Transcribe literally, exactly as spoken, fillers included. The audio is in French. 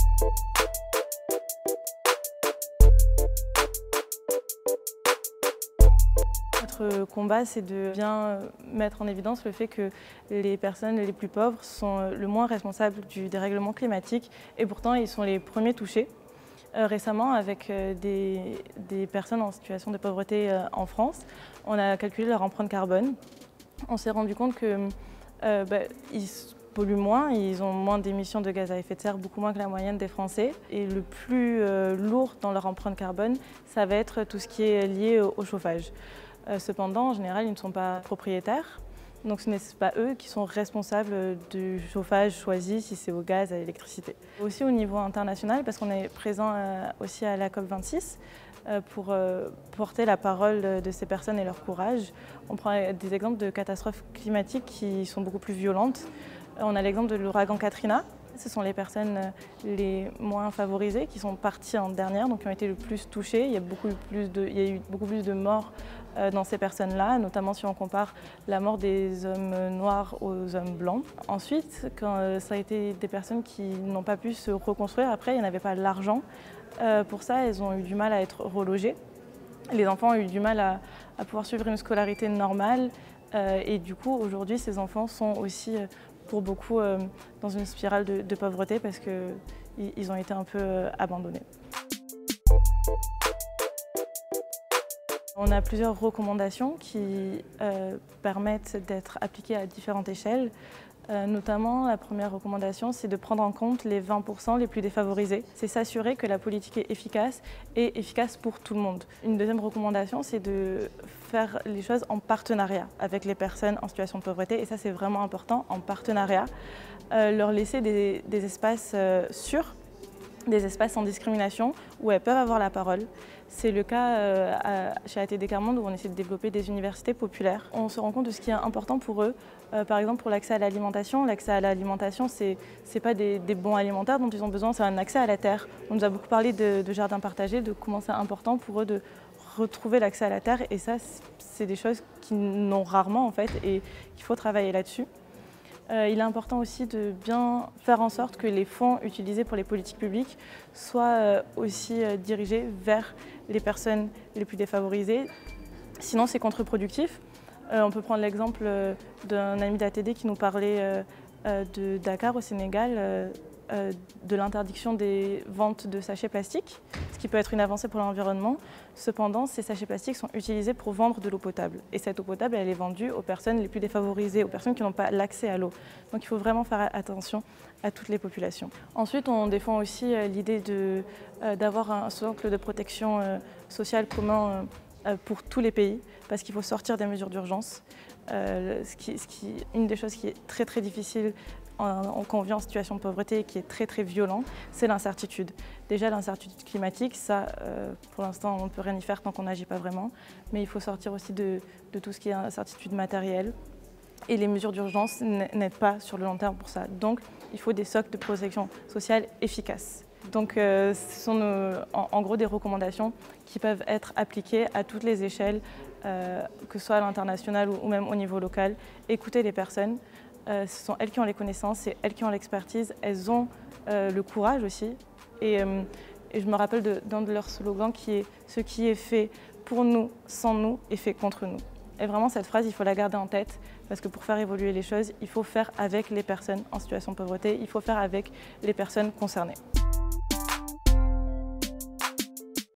Notre combat, c'est de bien mettre en évidence le fait que les personnes les plus pauvres sont le moins responsables du dérèglement climatique et pourtant ils sont les premiers touchés. Euh, récemment, avec euh, des, des personnes en situation de pauvreté euh, en France, on a calculé leur empreinte carbone. On s'est rendu compte qu'ils euh, bah, polluent moins, ils ont moins d'émissions de gaz à effet de serre, beaucoup moins que la moyenne des Français. Et le plus euh, lourd dans leur empreinte carbone, ça va être tout ce qui est lié au, au chauffage. Euh, cependant, en général, ils ne sont pas propriétaires. Donc ce n'est pas eux qui sont responsables du chauffage choisi, si c'est au gaz, à l'électricité. Aussi au niveau international, parce qu'on est présent aussi à la COP vingt-six pour porter la parole de ces personnes et leur courage. On prend des exemples de catastrophes climatiques qui sont beaucoup plus violentes. On a l'exemple de l'ouragan Katrina. Ce sont les personnes les moins favorisées qui sont parties en dernière, donc qui ont été le plus touchées. Il y a, beaucoup plus de, il y a eu beaucoup plus de morts dans ces personnes-là, notamment si on compare la mort des hommes noirs aux hommes blancs. Ensuite, quand ça a été des personnes qui n'ont pas pu se reconstruire, après, il n'y en avait pas l'argent. Pour ça, elles ont eu du mal à être relogées. Les enfants ont eu du mal à, à pouvoir suivre une scolarité normale. Et du coup, aujourd'hui, ces enfants sont aussi pour beaucoup euh, dans une spirale de, de pauvreté parce qu'ils ont été un peu euh, abandonnés. On a plusieurs recommandations qui euh, permettent d'être appliquées à différentes échelles. Euh, notamment, la première recommandation, c'est de prendre en compte les vingt pour cent les plus défavorisés. C'est s'assurer que la politique est efficace et efficace pour tout le monde. Une deuxième recommandation, c'est de faire les choses en partenariat avec les personnes en situation de pauvreté. Et ça, c'est vraiment important, en partenariat. Euh, leur laisser des, des espaces euh, sûrs, des espaces sans discrimination où elles peuvent avoir la parole. C'est le cas euh, à, chez A T D Quart Monde où on essaie de développer des universités populaires. On se rend compte de ce qui est important pour eux. Euh, par exemple, pour l'accès à l'alimentation, l'accès à l'alimentation, ce n'est pas des, des bons alimentaires dont ils ont besoin, c'est un accès à la terre. On nous a beaucoup parlé de, de jardins partagés, de comment c'est important pour eux de retrouver l'accès à la terre. Et ça, c'est des choses qu'ils n'ont rarement en fait et qu'il faut travailler là-dessus. Euh, il est important aussi de bien faire en sorte que les fonds utilisés pour les politiques publiques soient euh, aussi euh, dirigés vers les personnes les plus défavorisées. Sinon, c'est contre-productif. Euh, on peut prendre l'exemple euh, d'un ami d'A T D qui nous parlait euh, euh, de Dakar au Sénégal, euh, euh, de l'interdiction des ventes de sachets plastiques, ce qui peut être une avancée pour l'environnement. Cependant, ces sachets plastiques sont utilisés pour vendre de l'eau potable. Et cette eau potable, elle est vendue aux personnes les plus défavorisées, aux personnes qui n'ont pas l'accès à l'eau. Donc il faut vraiment faire attention à toutes les populations. Ensuite, on défend aussi l'idée d'avoir un socle de protection sociale commun pour tous les pays, parce qu'il faut sortir des mesures d'urgence. Euh, ce qui, ce qui, une des choses qui est très très difficile quand on vit en situation de pauvreté et qui est très très violent, c'est l'incertitude. Déjà l'incertitude climatique, ça euh, pour l'instant on ne peut rien y faire tant qu'on n'agit pas vraiment, mais il faut sortir aussi de, de tout ce qui est incertitude matérielle. Et les mesures d'urgence n'aident pas sur le long terme pour ça. Donc il faut des socles de protection sociale efficaces. Donc euh, ce sont nos, en, en gros des recommandations qui peuvent être appliquées à toutes les échelles, euh, que ce soit à l'international ou, ou même au niveau local. Écouter les personnes, euh, ce sont elles qui ont les connaissances, c'est elles qui ont l'expertise, elles ont euh, le courage aussi. Et, euh, et je me rappelle d'un de, de leurs slogans qui est « Ce qui est fait pour nous, sans nous, est fait contre nous ». Et vraiment cette phrase, il faut la garder en tête parce que pour faire évoluer les choses, il faut faire avec les personnes en situation de pauvreté, il faut faire avec les personnes concernées.